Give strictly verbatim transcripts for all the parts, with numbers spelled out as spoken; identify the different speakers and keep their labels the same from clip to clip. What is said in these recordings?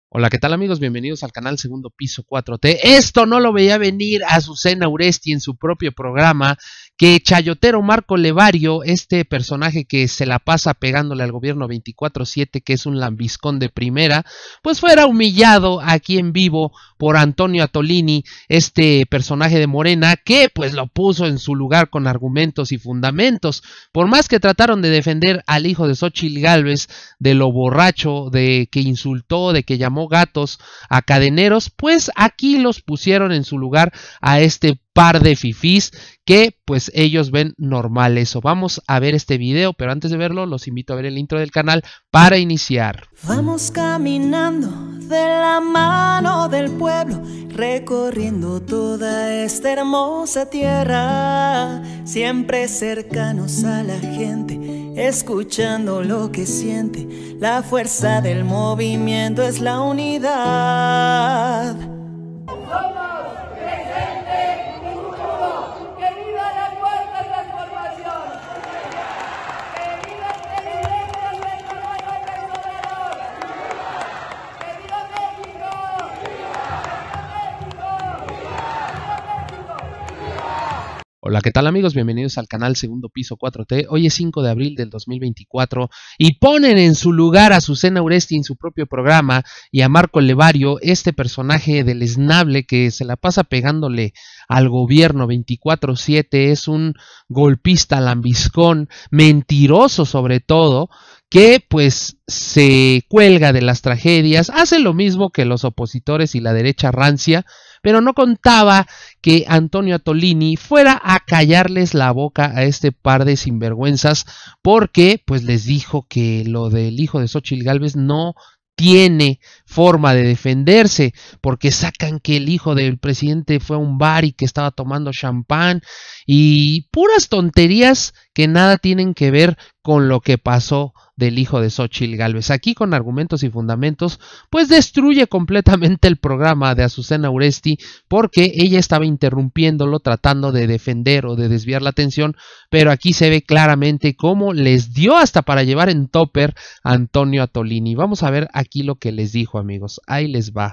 Speaker 1: Hola, ¿qué tal amigos? Bienvenidos al canal Segundo Piso cuatro T. Esto no lo veía venir Azucena Uresti en su propio programa, que Chayotero Marco Levario, este personaje que se la pasa pegándole al gobierno veinticuatro siete, que es un lambiscón de primera, pues fuera humillado aquí en vivo por Antonio Atolini, este personaje de Morena, que pues lo puso en su lugar con argumentos y fundamentos. Por más que trataron de defender al hijo de Xóchitl Gálvez de lo borracho, de que insultó, de que llamó gatos a cadeneros, pues aquí los pusieron en su lugar a este par de fifís que pues ellos ven normal eso. Vamos a ver este video, pero antes de verlo los invito a ver el intro del canal para iniciar.
Speaker 2: Vamos caminando de la mano del pueblo, recorriendo toda esta hermosa tierra, siempre cercanos a la gente, escuchando lo que siente. La fuerza del movimiento es la unidad.
Speaker 1: Hola, ¿qué tal amigos? Bienvenidos al canal Segundo Piso cuatro T. Hoy es cinco de abril del dos mil veinticuatro y ponen en su lugar a Azucena Uresti en su propio programa y a Marco Levario, este personaje deleznable que se la pasa pegándole al gobierno veinticuatro siete, es un golpista lambiscón, mentiroso sobre todo, que pues se cuelga de las tragedias, hace lo mismo que los opositores y la derecha rancia, pero no contaba que Antonio Atolini fuera a callarles la boca a este par de sinvergüenzas, porque pues les dijo que lo del hijo de Xóchitl Gálvez no tiene forma de defenderse, porque sacan que el hijo del presidente fue a un bar y que estaba tomando champán y puras tonterías que nada tienen que ver con lo que pasó del hijo de Xóchitl Gálvez. Aquí con argumentos y fundamentos pues destruye completamente el programa de Azucena Uresti, porque ella estaba interrumpiéndolo tratando de defender o de desviar la atención, pero aquí se ve claramente cómo les dio hasta para llevar en topper a Antonio Atolini. Vamos a ver aquí lo que les dijo, amigos. Ahí les va.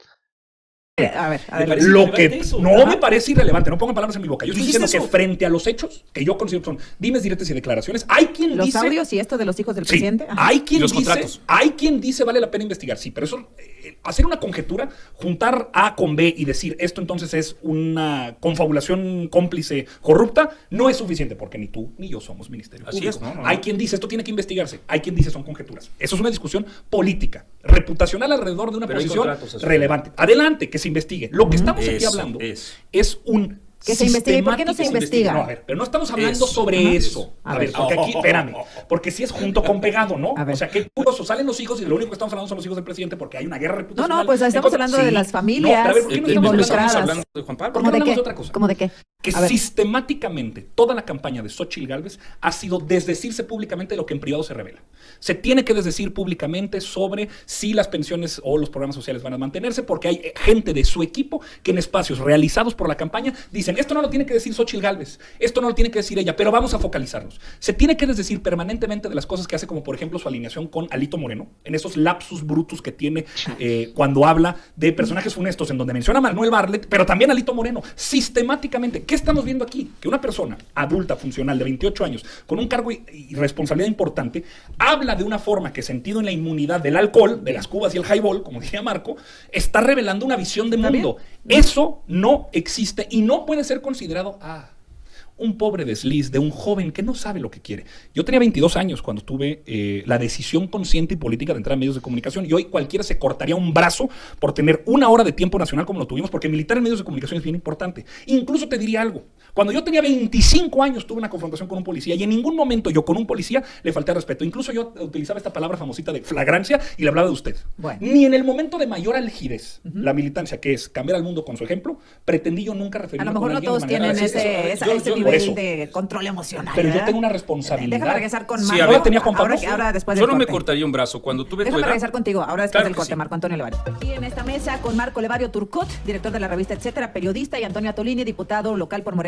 Speaker 3: A ver, a ver. Lo que no me parece irrelevante, no pongan palabras en mi boca. Yo estoy diciendo que frente a los hechos, que yo considero que son dimes, diretes y declaraciones, hay quien
Speaker 4: los
Speaker 3: dice...
Speaker 4: Los audios y esto de los hijos del
Speaker 3: sí,
Speaker 4: presidente. Ajá.
Speaker 3: Hay quien
Speaker 5: los
Speaker 3: dice,
Speaker 5: contratos.
Speaker 3: hay quien dice vale la pena investigar, sí, pero eso, eh, hacer una conjetura, juntar A con B y decir esto entonces es una confabulación cómplice corrupta, no es suficiente, porque ni tú ni yo somos ministerio
Speaker 5: Así
Speaker 3: público.
Speaker 5: es, no, no,
Speaker 3: Hay
Speaker 5: no.
Speaker 3: quien dice esto tiene que investigarse, hay quien dice son conjeturas. Eso es una discusión política, reputacional alrededor de una
Speaker 5: Pero
Speaker 3: posición
Speaker 5: contratos,
Speaker 3: relevante. Adelante, que se investigue. Lo que estamos aquí
Speaker 5: Eso
Speaker 3: hablando
Speaker 5: es.
Speaker 3: es un
Speaker 4: Que se investigue. ¿Por qué no se investiga?
Speaker 3: No, a ver, pero no estamos hablando
Speaker 5: Eso.
Speaker 3: sobre
Speaker 4: Ajá.
Speaker 3: eso. A,
Speaker 4: A
Speaker 3: ver,
Speaker 4: ver.
Speaker 3: porque aquí, espérame, porque si es junto con pegado, ¿no?
Speaker 4: A ver.
Speaker 3: O sea, qué curioso, salen los hijos y lo único que estamos hablando son los hijos del presidente porque hay una guerra
Speaker 4: No,
Speaker 3: reputacional.
Speaker 4: no, pues estamos
Speaker 3: Entonces,
Speaker 4: hablando
Speaker 3: sí.
Speaker 4: de las familias
Speaker 3: No, pero a ver, ¿por qué no
Speaker 5: Eh,
Speaker 3: estamos
Speaker 4: involucradas.
Speaker 5: hablando de Juan Pablo?
Speaker 3: ¿Por
Speaker 4: ¿Cómo
Speaker 3: qué
Speaker 4: de
Speaker 3: no
Speaker 4: qué?
Speaker 3: hablamos de otra cosa?
Speaker 4: ¿Cómo de qué?
Speaker 3: Que
Speaker 4: A ver.
Speaker 3: sistemáticamente toda la campaña de Xóchitl Gálvez ha sido desdecirse públicamente de lo que en privado se revela. Se tiene que desdecir públicamente sobre si las pensiones o los programas sociales van a mantenerse, porque hay gente de su equipo que en espacios realizados por la campaña dicen esto no lo tiene que decir Xóchitl Gálvez, esto no lo tiene que decir ella, pero vamos a focalizarnos. Se tiene que desdecir permanentemente de las cosas que hace, como por ejemplo su alineación con Alito Moreno, en esos lapsus brutus que tiene eh, cuando habla de personajes funestos, en donde menciona a Manuel Bartlett, pero también a Alito Moreno, sistemáticamente. ¿Qué estamos viendo aquí? Que una persona adulta, funcional, de veintiocho años, con un cargo y, y responsabilidad importante, habla de una forma que, sentido en la inmunidad del alcohol, de las cubas y el highball, como diría Marco, está revelando una visión de mundo. Eso no existe y no puede ser considerado ah, un pobre desliz de un joven que no sabe lo que quiere. Yo tenía veintidós años cuando tuve eh, la decisión consciente y política de entrar a medios de comunicación, y hoy cualquiera se cortaría un brazo por tener una hora de tiempo nacional como lo tuvimos, porque militar en medios de comunicación es bien importante. Incluso te diría algo. Cuando yo tenía veinticinco años tuve una confrontación con un policía y en ningún momento yo con un policía le falté al respeto. Incluso yo utilizaba esta palabra famosita de flagrancia y le hablaba de usted.
Speaker 4: Bueno.
Speaker 3: Ni en el momento de mayor algidez, uh-huh. la militancia, que es cambiar al mundo con su ejemplo, pretendí yo nunca referirme
Speaker 4: a lo mejor
Speaker 3: con
Speaker 4: no
Speaker 3: alguien
Speaker 4: todos
Speaker 3: de manera
Speaker 4: tienen
Speaker 3: así.
Speaker 4: ese, esa,
Speaker 3: Yo-
Speaker 4: ese
Speaker 3: yo-
Speaker 4: nivel
Speaker 3: por eso.
Speaker 4: de control emocional.
Speaker 3: Pero yo
Speaker 4: ¿verdad?
Speaker 3: tengo una responsabilidad.
Speaker 4: Déjame regresar con
Speaker 5: Sí,
Speaker 4: Marco.
Speaker 5: a ver,
Speaker 3: tenía Juan Pablo.
Speaker 4: Ahora, que- ahora después
Speaker 5: Yo
Speaker 4: del
Speaker 5: no me
Speaker 4: corte.
Speaker 5: cortaría un brazo. Cuando tuve tu
Speaker 4: Déjame
Speaker 5: edad...
Speaker 4: regresar contigo, ahora después
Speaker 5: Claro
Speaker 4: del
Speaker 5: que
Speaker 4: corte,
Speaker 5: sí.
Speaker 4: Marco Antonio Levario. Aquí en esta mesa con Marco Levario Turcot, director de la revista Etcétera, periodista, y Antonio Atolini, diputado local por Morena en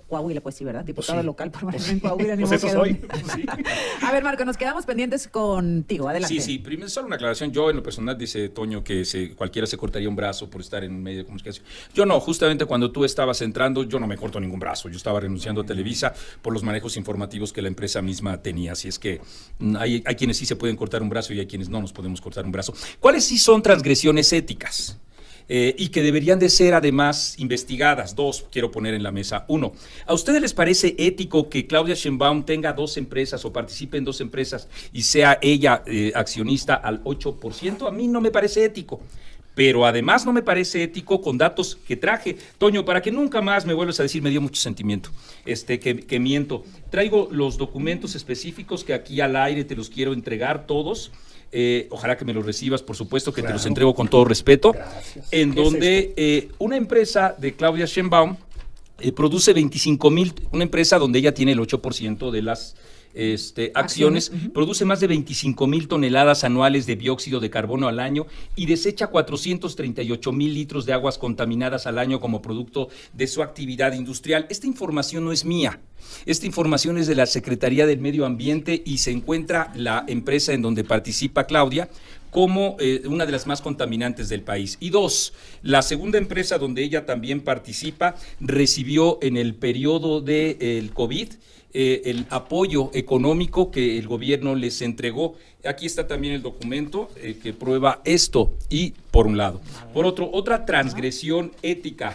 Speaker 4: Coahuila, pues sí, ¿verdad? Diputado
Speaker 3: Pues sí.
Speaker 4: local por
Speaker 3: Pues
Speaker 4: en Coahuila. ni
Speaker 3: Pues
Speaker 4: modo
Speaker 3: eso
Speaker 4: que
Speaker 3: soy.
Speaker 4: dónde.
Speaker 3: Sí.
Speaker 4: A ver, Marco, nos quedamos pendientes contigo. Adelante.
Speaker 5: Sí, sí, primero solo una aclaración. Yo en lo personal, dice Toño, que se, cualquiera se cortaría un brazo por estar en un medio de comunicación. Yo no, justamente cuando tú estabas entrando, yo no me corto ningún brazo. Yo estaba renunciando a Televisa por los manejos informativos que la empresa misma tenía. Así es que mm, hay, hay quienes sí se pueden cortar un brazo y hay quienes no nos podemos cortar un brazo. ¿Cuáles sí son transgresiones éticas? Eh, y que deberían de ser además investigadas. Dos, quiero poner en la mesa. Uno, ¿a ustedes les parece ético que Claudia Sheinbaum tenga dos empresas o participe en dos empresas y sea ella eh, accionista al ocho por ciento? A mí no me parece ético. Pero además no me parece ético con datos que traje. Toño, para que nunca más me vuelvas a decir, me dio mucho sentimiento, este, que, que miento. Traigo los documentos específicos que aquí al aire te los quiero entregar todos. Eh, ojalá que me los recibas, por supuesto, que claro, te los entrego con todo respeto. Gracias. En donde es eh, una empresa de Claudia Sheinbaum eh, produce veinticinco mil, una empresa donde ella tiene el ocho por ciento de las este, acciones, uh-huh. produce más de veinticinco mil toneladas anuales de dióxido de carbono al año y desecha cuatrocientos treinta y ocho mil litros de aguas contaminadas al año como producto de su actividad industrial. Esta información no es mía. Esta información es de la Secretaría del Medio Ambiente y se encuentra la empresa en donde participa Claudia como eh, una de las más contaminantes del país. Y dos, la segunda empresa donde ella también participa recibió en el periodo del de, COVID eh, el apoyo económico que el gobierno les entregó. Aquí está también el documento eh, que prueba esto. Y por un lado. Por otro, otra transgresión ética.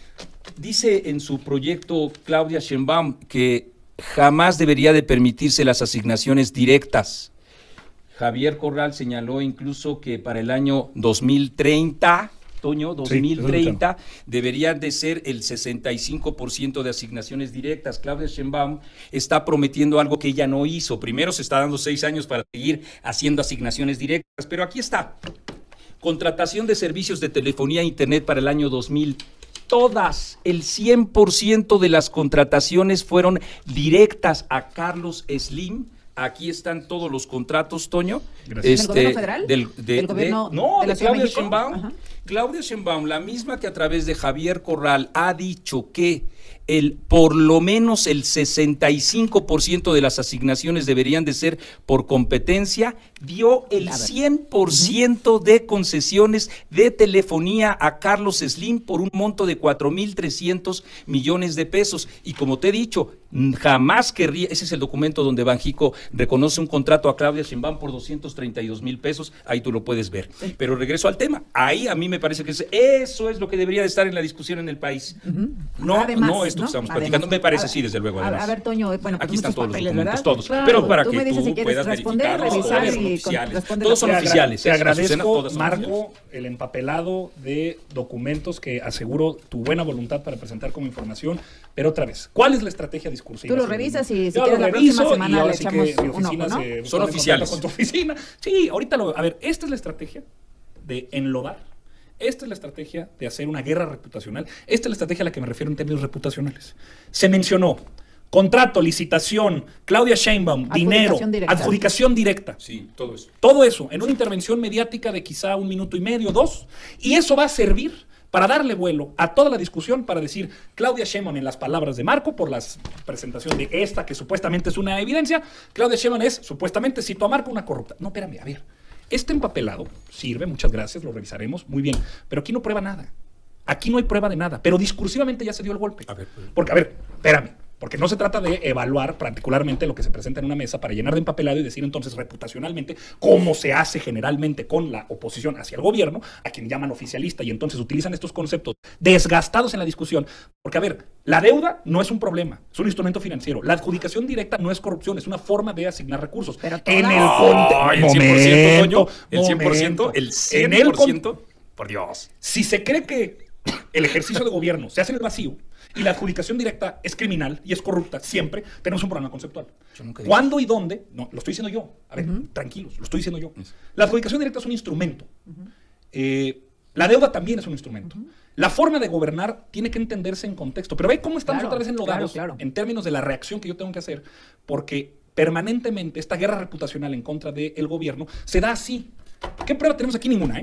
Speaker 5: Dice en su proyecto Claudia Sheinbaum que jamás debería de permitirse las asignaciones directas. Javier Corral señaló incluso que para el año dos mil treinta, Toño, dos mil treinta, sí, deberían de ser el sesenta y cinco por ciento de asignaciones directas. Claudia Sheinbaum está prometiendo algo que ella no hizo. Primero se está dando seis años para seguir haciendo asignaciones directas, pero aquí está. Contratación de servicios de telefonía e internet para el año dos mil. Todas, el cien por ciento de las contrataciones fueron directas a Carlos Slim. Aquí están todos los contratos, Toño.
Speaker 4: Gracias. Este, ¿Del gobierno federal?
Speaker 5: Del, de,
Speaker 4: ¿Del gobierno
Speaker 5: de, no,
Speaker 4: de la
Speaker 5: de
Speaker 4: Ciudad
Speaker 5: Claudia
Speaker 4: de México?
Speaker 5: Sheinbaum.
Speaker 4: Ajá.
Speaker 5: Claudia Sheinbaum, la misma que a través de Javier Corral ha dicho que el, por lo menos el sesenta y cinco por ciento de las asignaciones deberían de ser por competencia, dio el cien por ciento de concesiones de telefonía a Carlos Slim por un monto de cuatro mil trescientos millones de pesos. Y como te he dicho, jamás querría, ese es el documento donde Banjico reconoce un contrato a Claudia Sheinbaum por doscientos treinta y dos mil pesos, ahí tú lo puedes ver. Pero regreso al tema, ahí a mí me parece que eso es lo que debería de estar en la discusión en el país. Uh-huh. No, además, no esto ¿no? que estamos además, platicando, me parece sí, desde luego. Además.
Speaker 4: A ver, Toño, bueno,
Speaker 5: aquí están todos
Speaker 4: papeles,
Speaker 5: los documentos,
Speaker 4: ¿verdad?
Speaker 5: todos.
Speaker 4: Claro,
Speaker 5: pero para
Speaker 4: tú
Speaker 5: que
Speaker 4: me dices
Speaker 5: tú
Speaker 4: si quieres
Speaker 5: puedas
Speaker 4: responder,
Speaker 5: verificarlos,
Speaker 4: revisar
Speaker 5: todos son
Speaker 4: y
Speaker 5: oficiales.
Speaker 4: Con,
Speaker 5: todos son
Speaker 3: te
Speaker 5: oficiales.
Speaker 3: Te agradezco,
Speaker 5: Azucena, todos son
Speaker 3: Marco,
Speaker 5: oficiales.
Speaker 3: El empapelado de documentos que aseguro tu buena voluntad para presentar como información. Pero otra vez, ¿cuál es la estrategia discursiva?
Speaker 4: Tú lo revisas y si
Speaker 3: Yo
Speaker 4: quieres la próxima semana le
Speaker 3: sí
Speaker 4: echamos
Speaker 3: mi
Speaker 4: un ojo,
Speaker 3: oficina
Speaker 4: ¿no?
Speaker 3: se
Speaker 5: Son oficiales.
Speaker 3: Con tu oficina. Sí, ahorita lo... A ver, esta es la estrategia de enlodar. Esta es la estrategia de hacer una guerra reputacional. Esta es la estrategia a la que me refiero en términos reputacionales. Se mencionó contrato, licitación, Claudia Sheinbaum,
Speaker 4: adjudicación
Speaker 3: dinero,
Speaker 4: directa.
Speaker 3: adjudicación directa.
Speaker 5: Sí, todo eso.
Speaker 3: Todo eso en una intervención mediática de quizá un minuto y medio, dos. Y eso va a servir para darle vuelo a toda la discusión, para decir Claudia Sheinbaum, en las palabras de Marco, por la presentación de esta, que supuestamente es una evidencia, Claudia Sheinbaum es, supuestamente, cito a Marco, una corrupta. No, espérame, a ver. Este empapelado sirve, muchas gracias, lo revisaremos, muy bien, pero aquí no prueba nada. Aquí no hay prueba de nada, pero discursivamente ya se dio el golpe. A ver, pues. Porque, a ver, espérame, porque no se trata de evaluar particularmente lo que se presenta en una mesa para llenar de empapelado y decir entonces reputacionalmente cómo se hace generalmente con la oposición hacia el gobierno, a quien llaman oficialista, y entonces utilizan estos conceptos desgastados en la discusión. Porque, a ver, la deuda no es un problema, es un instrumento financiero. La adjudicación directa no es corrupción, es una forma de asignar recursos.
Speaker 4: Pero
Speaker 3: en el
Speaker 5: oh, el cien por ciento, Toño, el cien por ciento,
Speaker 3: momento,
Speaker 5: el cien por ciento, por Dios.
Speaker 3: Si se cree que el ejercicio de gobierno se hace en el vacío y la adjudicación directa es criminal y es corrupta, siempre tenemos un problema conceptual. ¿Cuándo y dónde? No, lo estoy diciendo yo. A ver, uh-huh. tranquilos, lo estoy diciendo yo. La adjudicación directa es un instrumento. Uh-huh. Eh, la deuda también es un instrumento. Uh-huh. La forma de gobernar tiene que entenderse en contexto. Pero ve cómo estamos claro, otra vez enlodados claro, claro. en términos de la reacción que yo tengo que hacer, porque permanentemente esta guerra reputacional en contra del gobierno se da así. ¿Qué prueba tenemos aquí? Ninguna, ¿eh?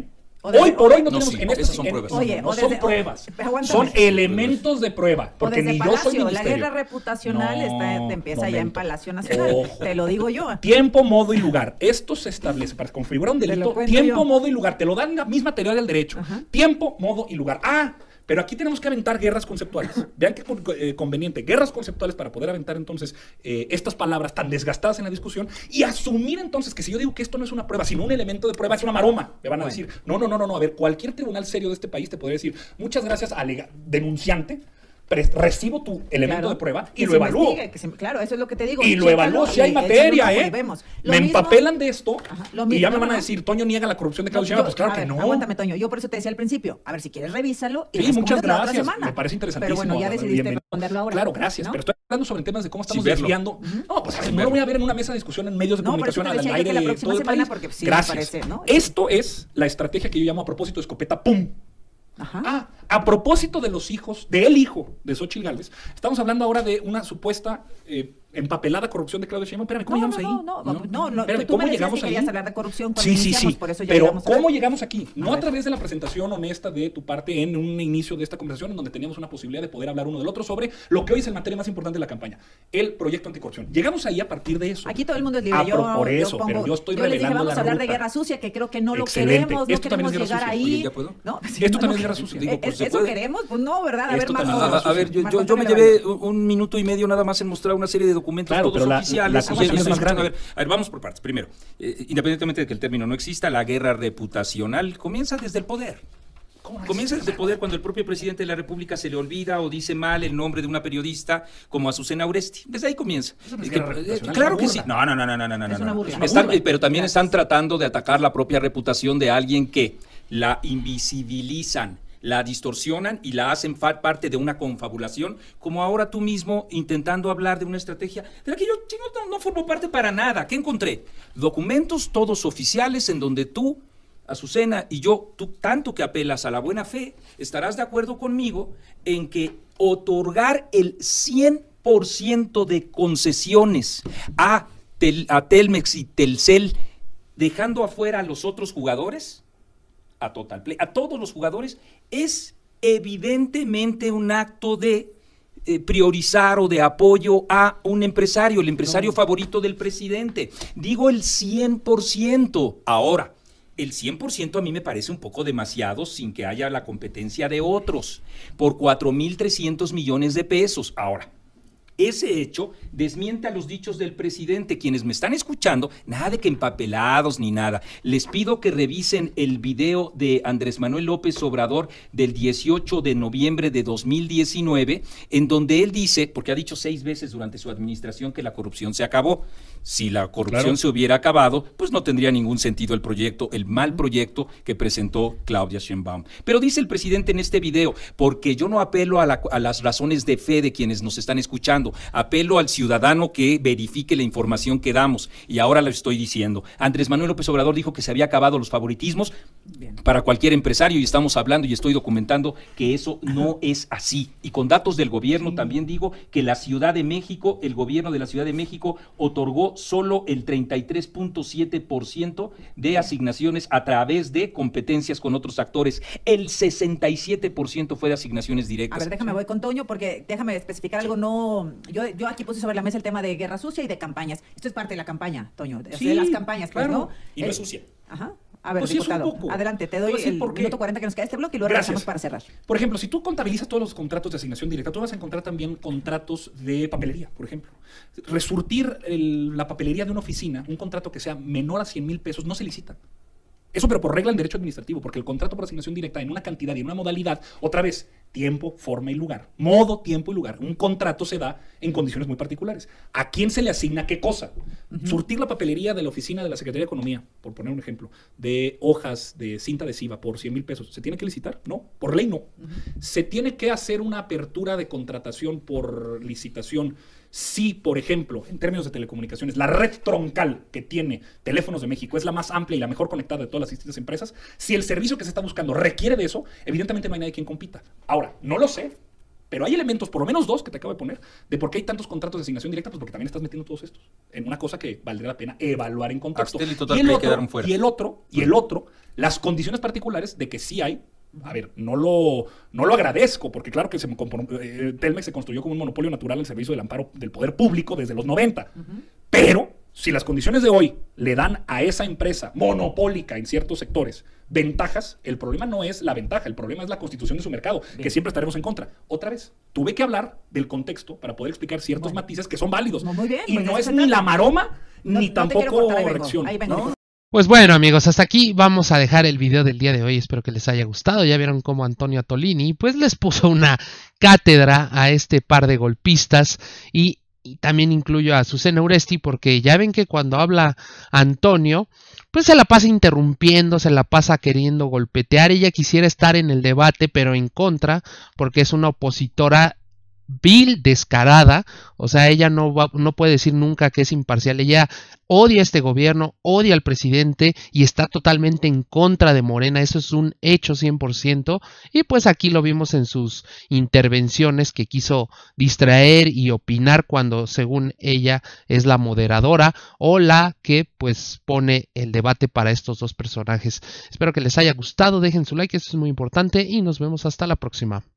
Speaker 4: O desde-
Speaker 3: Hoy por hoy no,
Speaker 5: No,
Speaker 3: tenemos
Speaker 5: sí,
Speaker 3: en este,
Speaker 5: esas son
Speaker 3: en-
Speaker 5: pruebas.
Speaker 3: no,
Speaker 4: Oye,
Speaker 3: no
Speaker 4: o
Speaker 3: son
Speaker 4: desde-
Speaker 3: pruebas,
Speaker 4: pero aguántame.
Speaker 3: son elementos de prueba,
Speaker 4: O
Speaker 3: porque
Speaker 4: desde
Speaker 3: ni yo
Speaker 4: Palacio,
Speaker 3: soy
Speaker 4: la
Speaker 3: ministerio.
Speaker 4: guerra reputacional está, te empieza ya en
Speaker 3: momento.
Speaker 4: Palacio Nacional.
Speaker 3: Ojo.
Speaker 4: Te lo digo yo.
Speaker 3: Tiempo, modo y lugar. Esto se establece para configurar un
Speaker 4: Te lo
Speaker 3: delito.
Speaker 4: cuento
Speaker 3: Tiempo,
Speaker 4: yo.
Speaker 3: modo y lugar. Te lo dan la misma teoría del derecho.
Speaker 4: Ajá.
Speaker 3: Tiempo, modo y lugar. Ah, pero aquí tenemos que aventar guerras conceptuales. Vean qué con- eh, conveniente. Guerras conceptuales para poder aventar entonces eh, estas palabras tan desgastadas en la discusión y asumir entonces que si yo digo que esto no es una prueba, sino un elemento de prueba, es una maroma. Me van a
Speaker 4: Bueno.
Speaker 3: decir, no, no, no, no, no. A ver, cualquier tribunal serio de este país te podría decir, muchas gracias, alega- denunciante. Pre- recibo tu elemento
Speaker 4: Claro.
Speaker 3: de prueba y
Speaker 4: Que
Speaker 3: lo
Speaker 4: se
Speaker 3: evalúo.
Speaker 4: investigue, que se- claro, eso es lo que te digo.
Speaker 3: Y lo
Speaker 4: Chécalo
Speaker 3: evalúo si hay
Speaker 4: y
Speaker 3: materia,
Speaker 4: échanoslo
Speaker 3: ¿eh?
Speaker 4: y vemos. Lo
Speaker 3: Me
Speaker 4: mismo-
Speaker 3: empapelan de esto
Speaker 4: Ajá, lo
Speaker 3: y
Speaker 4: mismo,
Speaker 3: ya me
Speaker 4: no,
Speaker 3: van a
Speaker 4: no.
Speaker 3: decir, Toño niega la corrupción de
Speaker 4: No,
Speaker 3: Claudio
Speaker 4: yo-
Speaker 3: Sheinbaum. Pues claro
Speaker 4: a
Speaker 3: que
Speaker 4: ver,
Speaker 3: no.
Speaker 4: Aguántame, Toño. Yo por eso te decía al principio. A ver, si quieres, revísalo. Y
Speaker 3: Sí,
Speaker 4: respondes
Speaker 3: muchas
Speaker 4: la otra
Speaker 3: gracias.
Speaker 4: semana.
Speaker 3: Me parece interesantísimo.
Speaker 4: Pero bueno, ya decidiste
Speaker 3: Bienvenido.
Speaker 4: responderlo ahora.
Speaker 3: Claro, gracias.
Speaker 4: ¿no?
Speaker 3: Pero estoy hablando sobre temas de cómo estamos
Speaker 5: verlo.
Speaker 3: desviando. No, pues no lo voy a ver en una mesa de discusión en medios de
Speaker 4: No, por eso
Speaker 3: comunicación
Speaker 4: te
Speaker 3: al
Speaker 4: decía yo
Speaker 3: aire
Speaker 4: que la
Speaker 3: de
Speaker 4: próxima
Speaker 3: todo el
Speaker 4: semana,
Speaker 3: país.
Speaker 4: porque sí me
Speaker 3: Gracias.
Speaker 4: parece, ¿no?
Speaker 3: Esto es la estrategia que yo llamo a propósito de escopeta, ¡pum!
Speaker 4: Ajá.
Speaker 3: Ah, a propósito de los hijos, del hijo de Xóchitl Gálvez, estamos hablando ahora de una supuesta eh, empapelada corrupción de Claudio Sheinbaum. Espérame, ¿cómo
Speaker 4: No,
Speaker 3: llegamos
Speaker 4: no,
Speaker 3: ahí?
Speaker 4: no, no, no, no,
Speaker 3: Espérame,
Speaker 4: tú me
Speaker 3: ¿cómo
Speaker 4: decías
Speaker 3: llegamos
Speaker 4: que
Speaker 3: ahí?
Speaker 4: querías hablar de corrupción cuando
Speaker 3: Sí, sí,
Speaker 4: iniciamos,
Speaker 3: sí.
Speaker 4: por eso ya
Speaker 3: Pero,
Speaker 4: llegamos a
Speaker 3: ¿cómo
Speaker 4: ver.
Speaker 3: llegamos aquí? No
Speaker 4: A
Speaker 3: a,
Speaker 4: ver.
Speaker 3: través de la presentación honesta de tu parte en un inicio de esta conversación, en donde teníamos una posibilidad de poder hablar uno del otro sobre lo que hoy es el materia más importante de la campaña, el proyecto anticorrupción. Llegamos ahí a partir de eso.
Speaker 4: Aquí todo el mundo es libre.
Speaker 3: Ah,
Speaker 4: yo,
Speaker 3: por- por
Speaker 4: yo
Speaker 3: eso,
Speaker 4: pongo-
Speaker 3: pero yo estoy
Speaker 4: les dije,
Speaker 3: revelando
Speaker 4: vamos
Speaker 3: la
Speaker 4: a hablar de
Speaker 3: ruta.
Speaker 4: guerra sucia, que creo que no lo
Speaker 3: Excelente.
Speaker 4: queremos, no
Speaker 3: Esto también
Speaker 4: queremos
Speaker 3: es guerra
Speaker 4: llegar
Speaker 3: sucia.
Speaker 4: ahí.
Speaker 5: Oye, ¿ya puedo?
Speaker 4: No,
Speaker 3: Esto también es guerra sucia.
Speaker 5: Digo, pues,
Speaker 4: ¿Es-
Speaker 5: ¿se
Speaker 4: ¿Eso
Speaker 5: puede?
Speaker 4: queremos? Pues no, ¿verdad? A ver,
Speaker 3: Esto
Speaker 4: Marco.
Speaker 3: también es
Speaker 5: A,
Speaker 3: guerra
Speaker 5: a ver, yo,
Speaker 4: Marco
Speaker 5: yo, yo me
Speaker 4: Antonio
Speaker 5: llevé
Speaker 4: Levarón.
Speaker 5: un, un minuto y medio nada más en mostrar una serie de documentos
Speaker 3: Claro,
Speaker 5: todos
Speaker 3: pero la-
Speaker 5: oficiales.
Speaker 3: la
Speaker 5: y
Speaker 3: acusación
Speaker 5: yo
Speaker 3: es más
Speaker 5: estoy escuchando,
Speaker 3: grande.
Speaker 5: A ver, a ver, vamos por partes. Primero, eh, independientemente de que el término no exista, la guerra reputacional comienza desde el poder.
Speaker 3: ¿Cómo no
Speaker 5: Comienza
Speaker 3: existe?
Speaker 5: desde el poder cuando el propio presidente de la República se le olvida o dice mal el nombre de una periodista como Azucena Uresti. Desde ahí comienza.
Speaker 3: Eso no es
Speaker 5: Es que-
Speaker 3: guerra reputacional,
Speaker 5: claro
Speaker 3: es
Speaker 5: que
Speaker 3: una
Speaker 5: sí.
Speaker 3: burla.
Speaker 5: No, no, no, no, no, no, no.
Speaker 4: Es una
Speaker 5: no.
Speaker 4: burla.
Speaker 5: Están-
Speaker 3: burla.
Speaker 5: pero también
Speaker 4: Gracias.
Speaker 5: están tratando de atacar la propia reputación de alguien que la invisibilizan, la distorsionan y la hacen fa- parte de una confabulación, como ahora tú mismo intentando hablar de una estrategia de la que yo chingo, no, no formo parte para nada. ¿Qué encontré? Documentos todos oficiales en donde tú, Azucena, y yo, tú tanto que apelas a la buena fe, estarás de acuerdo conmigo en que otorgar el cien por ciento de concesiones a, Tel- a Telmex y Telcel, dejando afuera a los otros jugadores, a Total Play, a todos los jugadores, es evidentemente un acto de eh, priorizar o de apoyo a un empresario, el empresario favorito del presidente. Digo el cien por ciento. Ahora, el cien por ciento a mí me parece un poco demasiado sin que haya la competencia de otros, por cuatro mil trescientos millones de pesos. Ahora, ese hecho desmiente a los dichos del presidente. Quienes me están escuchando, nada de que empapelados ni nada. Les pido que revisen el video de Andrés Manuel López Obrador del dieciocho de noviembre de dos mil diecinueve, en donde él dice, porque ha dicho seis veces durante su administración que la corrupción se acabó. Si la corrupción
Speaker 3: Claro.
Speaker 5: se hubiera acabado, pues no tendría ningún sentido el proyecto, el mal proyecto que presentó Claudia Sheinbaum. Pero dice el presidente en este video, porque yo no apelo a, la- a las razones de fe de quienes nos están escuchando, apelo al ciudadano que verifique la información que damos. Y ahora lo estoy diciendo. Andrés Manuel López Obrador dijo que se había acabado los favoritismos para cualquier empresario y estamos hablando y estoy documentando que eso no es así. Y con datos del gobierno también digo que la Ciudad de México, el gobierno de la Ciudad de México otorgó solo el treinta y tres punto siete por ciento de asignaciones a través de competencias con otros actores. El sesenta y siete por ciento fue de asignaciones directas.
Speaker 4: A ver, déjame voy con Toño porque déjame especificar algo. No, yo, yo aquí puse sobre la mesa el tema de guerra sucia y de campañas. Esto es parte de la campaña, Toño, de,
Speaker 3: Sí,
Speaker 4: de las campañas, pues,
Speaker 3: claro.
Speaker 4: ¿no?
Speaker 5: Y no
Speaker 4: Eh,
Speaker 5: es sucia.
Speaker 4: Ajá. A ver,
Speaker 3: Pues sí, es un
Speaker 4: diputado,
Speaker 3: poco.
Speaker 4: adelante, te
Speaker 3: Te voy
Speaker 4: doy
Speaker 3: a decir
Speaker 4: el
Speaker 3: por qué.
Speaker 4: minuto cuarenta que nos queda este bloque y luego
Speaker 3: Gracias.
Speaker 4: regresamos para cerrar.
Speaker 3: Por ejemplo, si tú contabilizas todos los contratos de asignación directa, tú vas a encontrar también contratos de papelería, por ejemplo. Resurtir el- la papelería de una oficina, un contrato que sea menor a cien mil pesos, no se licita. Eso, pero por regla en derecho administrativo, porque el contrato por asignación directa en una cantidad y en una modalidad, otra vez, tiempo, forma y lugar. Modo, tiempo y lugar. Un contrato se da en condiciones muy particulares. ¿A quién se le asigna qué cosa? Surtir la papelería de la oficina de la Secretaría de Economía, por poner un ejemplo, de hojas de cinta adhesiva por cien mil pesos. ¿Se tiene que licitar? No, por ley no. ¿Se tiene que hacer una apertura de contratación por licitación? Si, por ejemplo, en términos de telecomunicaciones, la red troncal que tiene Teléfonos de México es la más amplia y la mejor conectada de todas las distintas empresas, si el servicio que se está buscando requiere de eso, evidentemente no hay nadie quien compita. Ahora, no lo sé. Pero hay elementos, por lo menos dos que te acabo de poner, de por qué hay tantos contratos de asignación directa, pues porque también estás metiendo todos estos en una cosa que valdría la pena evaluar en contexto.
Speaker 5: Axtel y Total
Speaker 3: y, el
Speaker 5: Play
Speaker 3: otro,
Speaker 5: quedaron fuera.
Speaker 3: y el otro, y el otro, las condiciones particulares de que sí hay. A ver, no lo, no lo agradezco, porque claro que se me eh, Telmex se construyó como un monopolio natural al servicio del amparo del poder público desde los noventa. Uh-huh. Pero, si las condiciones de hoy le dan a esa empresa monopólica en ciertos sectores ventajas, el problema no es la ventaja, el problema es la constitución de su mercado, bien, que siempre estaremos en contra. Otra vez, tuve que hablar del contexto para poder explicar ciertos bueno. matices que son válidos.
Speaker 4: No, muy bien,
Speaker 3: y no es ni la maroma,
Speaker 4: no,
Speaker 3: ni
Speaker 4: no
Speaker 3: tampoco
Speaker 4: cortar,
Speaker 3: reacción.
Speaker 4: ahí vengo, ahí vengo.
Speaker 3: ¿No?
Speaker 1: Pues bueno, amigos, hasta aquí vamos a dejar el video del día de hoy. Espero que les haya gustado. Ya vieron cómo Antonio Atolini pues les puso una cátedra a este par de golpistas, y, y también incluyo a Azucena Uresti, porque ya ven que cuando habla Antonio pues se la pasa interrumpiendo, se la pasa queriendo golpetear. Ella quisiera estar en el debate, pero en contra, porque es una opositora vil, descarada. O sea, ella no va, no puede decir nunca que es imparcial. Ella odia a este gobierno, odia al presidente y está totalmente en contra de Morena. Eso es un hecho cien por ciento. Y pues aquí lo vimos en sus intervenciones, que quiso distraer y opinar cuando según ella es la moderadora o la que pues pone el debate para estos dos personajes. Espero que les haya gustado, dejen su like, eso es muy importante, y nos vemos hasta la próxima.